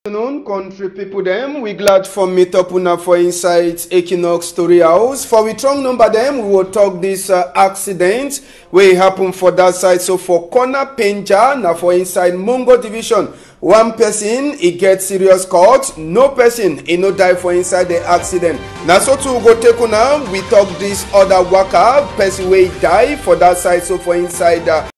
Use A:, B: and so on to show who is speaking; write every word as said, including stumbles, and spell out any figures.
A: Afternoon, country people them. We glad for meet up una for inside Equinox Story House. For we strong number them, we will talk this uh, accident where it happen for that side. So for corner Penja, now for inside Mongo division, one person he get serious cut, no person he no die for inside the accident. Now so to go take una, we talk this other worker person where he die for that side. So for inside. Uh,